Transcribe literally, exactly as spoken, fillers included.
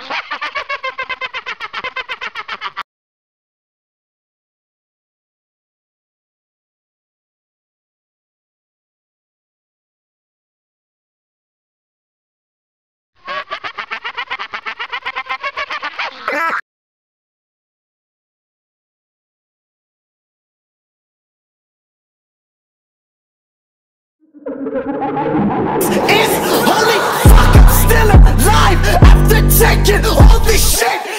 Is holy fuck, I'm still alive after taking all this shit.